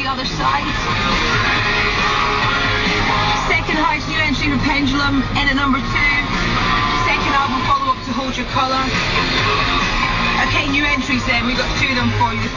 other side. Second house, new entry for pendulum in at number 2. Second album follow-up to Hold Your Colour. Okay, new entries then, we've got 2 of them for you.